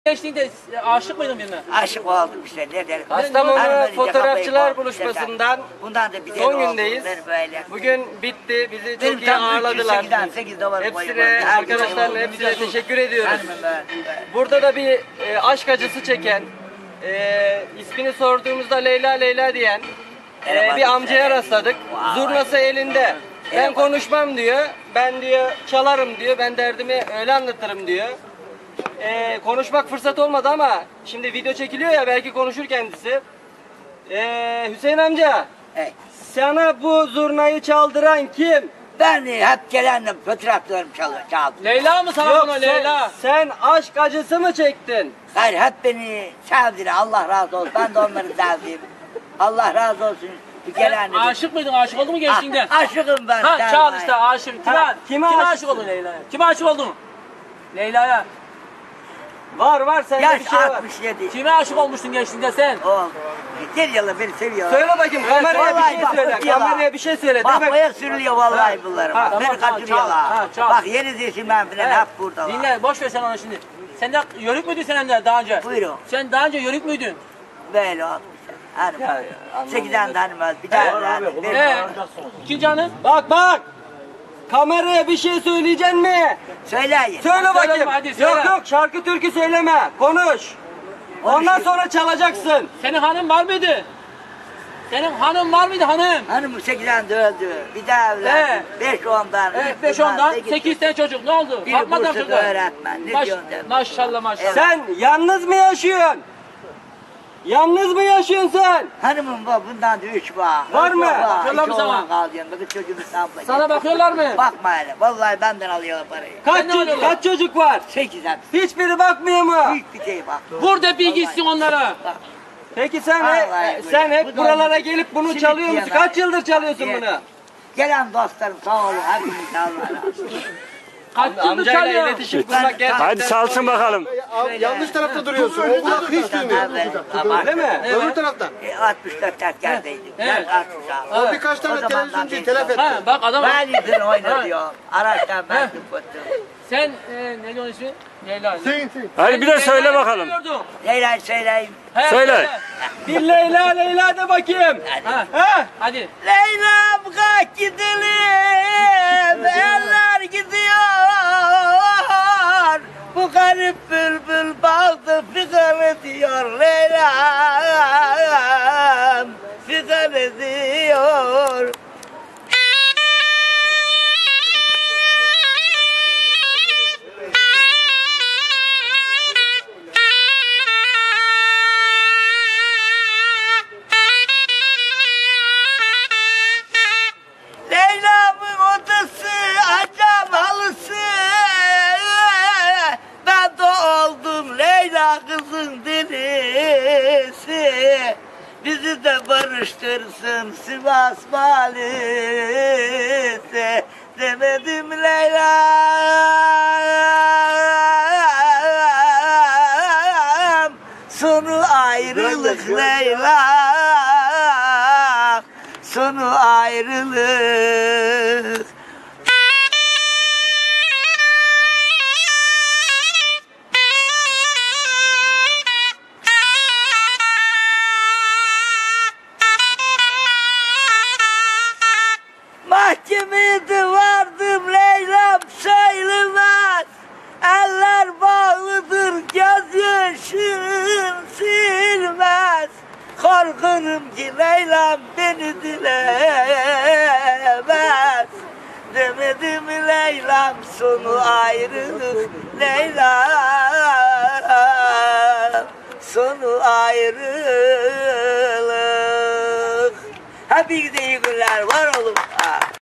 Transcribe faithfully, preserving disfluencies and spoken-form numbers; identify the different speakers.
Speaker 1: Gençliğinde aşık mıydın birine?
Speaker 2: Aşık oldum işte, ne derim.
Speaker 3: Kastamonu Fotoğrafçılar Buluşması'ndan
Speaker 2: bundan da bir
Speaker 3: son gündeyiz.
Speaker 2: Böyle.
Speaker 3: Bugün bitti, bizi
Speaker 2: Benim
Speaker 3: çok iyi
Speaker 2: tam
Speaker 3: ağırladılar. Hepsine, arkadaşlarına hepsine teşekkür ediyoruz. Burada da bir e, aşk acısı çeken, e, ismini sorduğumuzda Leyla Leyla diyen e, bir amcaya rastladık. Zurnası elinde. Ben konuşmam diyor, ben diyor çalarım diyor, ben derdimi öyle anlatırım diyor. Ee, konuşmak fırsat olmadı ama şimdi video çekiliyor ya, belki konuşur kendisi. Ee, Hüseyin amca,
Speaker 2: Evet.
Speaker 3: sana bu zurnayı çaldıran kim?
Speaker 2: Ben hep gelenle fotoğraflarım çalıyor, çaldım.
Speaker 1: Leyla mı sana
Speaker 3: Yok,
Speaker 1: bunu
Speaker 3: sen,
Speaker 1: Leyla?
Speaker 3: sen aşk acısı mı çektin?
Speaker 2: Hayır, hep beni sevdiler, Allah razı olsun. Ben de onları sevdim. Allah razı olsun. Bir
Speaker 1: Sen
Speaker 2: gelenle.
Speaker 1: aşık mıydın? Aşık oldun mu gençliğinde?
Speaker 2: Ah, aşığım ben.
Speaker 1: Ha
Speaker 2: sen
Speaker 1: çal
Speaker 2: var.
Speaker 1: işte aşık. Kime,
Speaker 3: Ha,
Speaker 1: kime,
Speaker 3: kime
Speaker 1: aşık
Speaker 3: aşık
Speaker 1: oldun Leyla'ya? Kime aşık oldun? Leyla'ya.
Speaker 3: Var var, sende
Speaker 2: Yaş
Speaker 3: bir şey var.
Speaker 2: altmış yedi.
Speaker 1: Kime aşık olmuştun gençliğinde sen?
Speaker 2: Oldu. Bir yılı beni seviyor.
Speaker 3: Söyle bakayım, kameraya bir
Speaker 2: vallahi
Speaker 3: şey
Speaker 2: bak,
Speaker 3: söyle,
Speaker 2: bak ya.
Speaker 3: kameraya bir şey söyle.
Speaker 2: Bak
Speaker 3: Demek-
Speaker 2: boya sürülüyor vallahi bunlar.
Speaker 3: Ha,
Speaker 2: Beni
Speaker 1: tamam, tamam,
Speaker 2: kaçırıyorlar.
Speaker 1: çal, ha, çal.
Speaker 2: Bak yeni dişimden falan
Speaker 1: Evet.
Speaker 2: hep burada.
Speaker 1: Dinle, boş ver sen onu şimdi. Sen de yörük müydün sen de daha önce?
Speaker 2: Buyurun.
Speaker 1: Sen daha önce yörük müydün?
Speaker 2: Böyle olmuş. Hanım.
Speaker 3: Ya, ya, anladım.
Speaker 2: Sekizden tanımaz. Bir tane daha.
Speaker 1: Ee, ikinci hanım?
Speaker 3: Bak bak, kameraya bir şey söyleyeceksin mi?
Speaker 2: Söyleyin.
Speaker 3: Söyle bakayım.
Speaker 1: Söyleme, hadi söyle.
Speaker 3: Yok yok, şarkı türkü söyleme, konuş. Ondan sonra çalacaksın.
Speaker 1: Senin hanım var mıydı? Senin hanım var mıydı hanım?
Speaker 2: Hanım sekizden de öldü. Bir daha evlendi. Beş ondan.
Speaker 1: Evet, beş ondan sekiz tane çocuk. Ne oldu?
Speaker 2: Biri
Speaker 1: Bakmadan
Speaker 2: Bursa'da
Speaker 1: çocuğa.
Speaker 2: öğretmen. Ne
Speaker 1: Maş,
Speaker 2: diyorsun sen?
Speaker 1: maşallah maşallah.
Speaker 3: Sen yalnız mı yaşıyorsun? Yalnız mı yaşıyorsun sen?
Speaker 2: Hanımım var, bundan da üç var.
Speaker 3: Var mı?
Speaker 1: Bakıyorlar mı sana?
Speaker 2: Kalacağım. Bakın çocuğumu sabla.
Speaker 1: Sana bakıyorlar mı?
Speaker 2: Bakma hele. Vallahi benden alıyorlar parayı.
Speaker 3: Kaç,
Speaker 1: Sen ne
Speaker 3: çocuk,
Speaker 1: alıyorsun?
Speaker 3: kaç çocuk var?
Speaker 2: Sekiz hepsi.
Speaker 3: Hiçbiri bakmıyor mu?
Speaker 2: Büyük bir şey bak.
Speaker 1: Burada bir gitsin onlara.
Speaker 2: Bak.
Speaker 3: Peki sen
Speaker 2: Vallahi
Speaker 3: he-
Speaker 2: bu-
Speaker 3: sen
Speaker 2: bu
Speaker 3: hep
Speaker 2: da-
Speaker 3: buralara gelip bunu
Speaker 2: Simit
Speaker 3: çalıyor musun?
Speaker 2: diyorlar.
Speaker 3: Kaç yıldır çalıyorsun
Speaker 2: Evet.
Speaker 3: bunu?
Speaker 2: Gelen dostlarım sağ olun. Hepiniz Allah razı olsun.
Speaker 1: Kaç yıldır
Speaker 3: Amcayla
Speaker 1: çalıyor?
Speaker 3: iletişim kurmak gerçekten...
Speaker 4: Hadi çalsın bakalım.
Speaker 2: Şöyle-
Speaker 5: Yanlış tarafta duruyorsun. O kulak hiç duymuyor.
Speaker 3: Öyle mi?
Speaker 5: Öbür taraftan.
Speaker 2: E, altmış dört askerdeydim.
Speaker 1: Evet.
Speaker 2: Ben altmış altı.
Speaker 5: O birkaç
Speaker 2: O
Speaker 5: tane
Speaker 2: zamandan
Speaker 5: televizyoncuyu
Speaker 2: beri
Speaker 5: telef etti.
Speaker 1: Ha bak adam.
Speaker 2: Ben izin oyna diyor. Araçtan ben tuttum.
Speaker 1: Sen e, ne diyorsun ismi? Leyla.
Speaker 5: Sing sing.
Speaker 4: Hadi bir de söyle
Speaker 1: Leyla'yı
Speaker 4: bakalım.
Speaker 1: seviyordun.
Speaker 2: Leyla söyleyeyim.
Speaker 1: He,
Speaker 4: Söyle.
Speaker 3: Bir Leyla Leyla de bakayım.
Speaker 1: Ha.
Speaker 3: Ha?
Speaker 1: Hadi.
Speaker 2: Leyla'm kalk gidelim. Eller gidiyor. Bu garip bülbül baldı figan ediyor. Leyla'm figan ediyor. Leyla'mın odası, acam halısı. Ben de oldum Leyla kızın delisi. Bizi de barıştırsın Sivas valisi. Demedim Leyla'm. Sonu ayrılık Leyla. Sonu ayrılık. Mahkemeye de vardım Leyla'm sayılmaz. Eller bağlıdır gözyaşın silmez. Korkarım ki Leyla'm beni dilemez. Demedim Leyla'm sonu ayrılık. Leyla'm sonu ayrılık. Hepinize iyi günler, var olun.